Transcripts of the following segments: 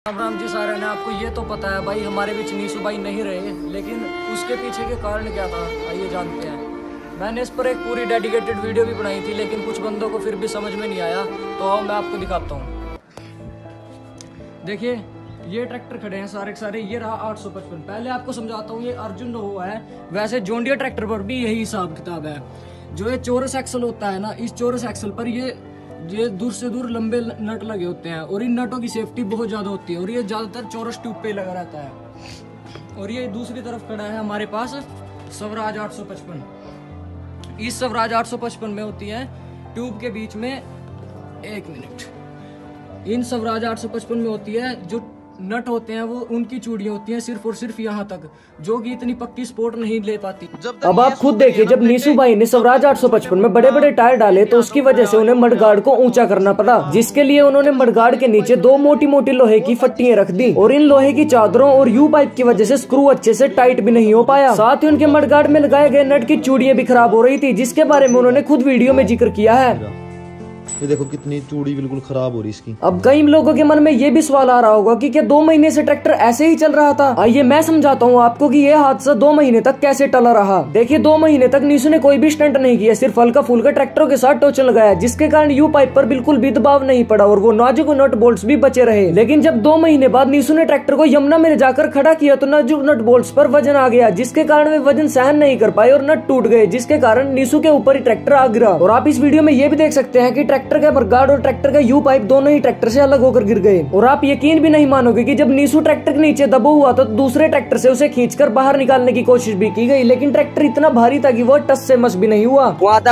राम राम जी सारे ने। आपको ये तो पता है भाई हमारे बीच नीसू भाई नहीं रहे, लेकिन उसके पीछे के कारण क्या था आइए जानते हैं। मैंने इस पर एक पूरी डेडिकेटेड वीडियो भी बनाई थी, लेकिन कुछ बंदों को फिर भी समझ में नहीं आया, तो आओ मैं आपको दिखाता हूँ। देखिए ये ट्रैक्टर खड़े हैं सारे के सारे, ये रहा 855। पहले आपको समझाता हूँ, ये अर्जुन हुआ है। वैसे जॉन डियर ट्रैक्टर पर भी यही हिसाब किताब है। जो ये चौरस एक्सल होता है ना, इस चौरस एक्सल पर ये दूर से दूर लंबे नट लगे होते हैं और इन नटों की सेफ्टी बहुत ज़्यादा होती है और ये ज़्यादातर चौरस ट्यूब पे लगा रहता है। और ये दूसरी तरफ खड़ा है हमारे पास स्वराज 855। इस स्वराज 855 में होती है ट्यूब के बीच में, एक मिनट, इन स्वराज 855 में होती है जो नट होते हैं वो उनकी चूड़ियां होती हैं सिर्फ और सिर्फ यहाँ तक, जो कि इतनी पक्की सपोर्ट नहीं ले पाती। अब आप खुद देखिए, जब नीसू भाई ने स्वराज 855 में बड़े बड़े टायर डाले तो उसकी वजह से उन्हें मडगार्ड को ऊंचा करना पड़ा, जिसके लिए उन्होंने मडगार्ड के नीचे दो मोटी मोटी लोहे की फट्टियां रख दी और इन लोहे की चादरों और यू पाइप की वजह से स्क्रू अच्छे से टाइट भी नहीं हो पाया। साथ ही उनके मडगार्ड में लगाए गए नट की चूड़ियां भी खराब हो रही थी, जिसके बारे में उन्होंने खुद वीडियो में जिक्र किया है। ये देखो कितनी चूड़ी बिल्कुल खराब हो रही इसकी। अब कई लोगों के मन में ये भी सवाल आ रहा होगा कि क्या 2 महीने से ट्रैक्टर ऐसे ही चल रहा था। आइए मैं समझाता हूँ आपको कि ये हादसा 2 महीने तक कैसे टला रहा। देखिए 2 महीने तक नीसू ने कोई भी स्टंट नहीं किया, सिर्फ हल्का फुल्का ट्रैक्टरों के साथ टोचन लगाया, जिसके कारण यू पाइप पर बिल्कुल भी दबाव नहीं पड़ा और वो नाजुक नट बोल्ट्स भी बचे रहे। लेकिन जब 2 महीने बाद नीसू ने ट्रैक्टर को यमुना में जाकर खड़ा किया तो नाजुक नट बोल्ट्स पर वजन आ गया, जिसके कारण वे वजन सहन नहीं कर पाए और नट टूट गए, जिसके कारण नीसू के ऊपर ही ट्रैक्टर आ गिरा। और आप इस वीडियो में ये भी देख सकते हैं कि ट्रैक्टर का मडगार्ड और ट्रैक्टर का यू पाइप दोनों ही ट्रैक्टर से अलग होकर गिर गए। और आप यकीन भी नहीं मानोगे कि जब नीसू ट्रैक्टर के नीचे दबा हुआ तो दूसरे ट्रैक्टर से उसे खींचकर बाहर निकालने की कोशिश भी की गई, लेकिन ट्रैक्टर इतना भारी था कि वो टस से मस भी नहीं हुआ।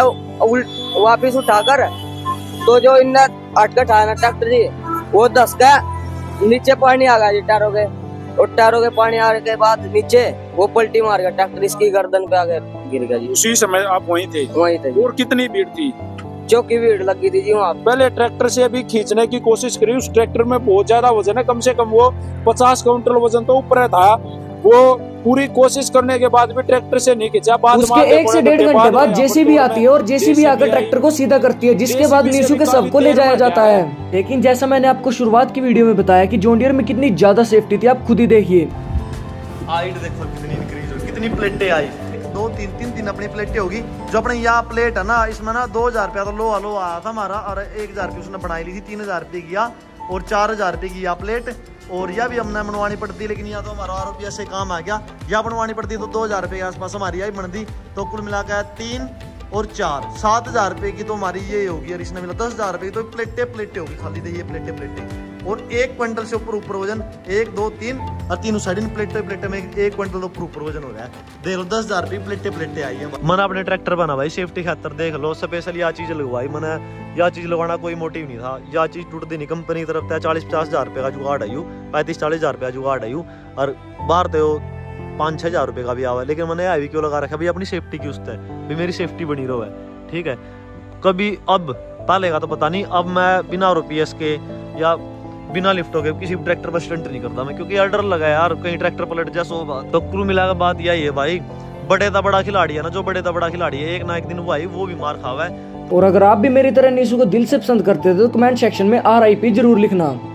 वापिस उठाकर तो जो इन अटका था ना ट्रैक्टर जी, वो धस गया, नीचे पानी आ गया टायरों के, और टायरों के पानी आने के बाद नीचे वो पलटी मार गया, ट्रैक्टर इसकी गर्दन पे आगे गिर गया जी। उसी समय आप वहीं थे? वहीं थे। और कितनी भीड़ थी? चौकी भीड़ लगी थी जी वहाँ। पहले ट्रैक्टर से अभी खींचने की कोशिश करी, उस ट्रैक्टर में बहुत ज्यादा वजन है, कम से कम वो 50 क्विंटल वजन तो ऊपर था। वो पूरी कोशिश करने के बाद भी ट्रैक्टर से नहीं खींचा। बाद उसके 1 से 1.5 घंटे बाद जेसीबी आती है और जेसीबी आकर ट्रैक्टर को सीधा करती है, जिसके बाद नीसू के शव को ले जाया जाता है। लेकिन जैसा मैंने आपको शुरुआत की वीडियो में बताया कि जॉन डियर में कितनी ज्यादा सेफ्टी थी, आप खुद ही देखिए। हाइट देखो कितनी इंक्रीज हुई, कितनी प्लेटें आई, 2-3 अपनी प्लेटें होगी। जो अपने यहाँ प्लेट है ना, इसमें ना 2000 रुपया तो लो आया था हमारा, और 1000 रुपये उसने बनाई ली थी, 3000 रुपये की और 4000 रुपये की प्लेट। और यह भी हमने बनवानी पड़ती, लेकिन यहाँ तो हमारा आरोपी से काम आ गया, यह बनवानी पड़ती तो 2000 रुपये के आसपास हमारी यही बनती। तो कुल मिलाकर 3 और 4 7,000 रुपये की तो हमारी ये होगी, और इसने मिला 10,000 रुपये की। तो प्लेटें होगी खाली थे ये प्लेटें और 1 क्विंटल से ऊपर वजन, 1 2 3 और 3 साइड प्लेटें में 1 क्विंटल तो ऊपर वजन हो रहा है। देख लो 10,000 रुपये प्लेटें आई है। मैंने अपने ट्रैक्टर बना भाई सेफ्टी खातर, देख लो स्पेशल यह चीज लगवाई मैंने। यह चीज लगवाना कोई मोटिव नहीं था, यह चीज टूटती नहीं, कंपनी की तरफ से 40-50 हजार रुपये का जुगाड़ आई, 35-40 हजार रुपये का जुगाड़ आई, और बाहर तो 5-6 हजार रुपये का भी आवा। लेकिन मैंने यह भी क्यों लगा रखा भाई, अपनी सेफ्टी की उससे भी मेरी सेफ्टी बनी रहो है, ठीक है। कभी अब पालेगा तो पता नहीं, अब मैं बिना रुपीस के या बिना लिफ्टों के किसी ट्रैक्टर पर स्टंट नहीं करता मैं, क्योंकि यार डर लगा यार कहीं ट्रैक्टर पलट जाए। सो बात तो कुल मिलाकर बात यही है भाई, बड़े ता बड़ा खिलाड़ी है ना, जो बड़े ता बड़ा खिलाड़ी है, एक ना एक दिन भाई वो भी मार खावा है। और अगर आप भी मेरी तरह नीसू को दिल से पसंद करते थे तो कमेंट सेक्शन में RIP जरूर लिखना।